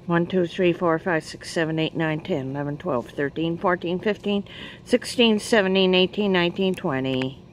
1, 2, 3, 4, 5, 6, 7, 8, 9, 10, 11, 12, 13, 14, 15, 16, 17, 18, 19, 20.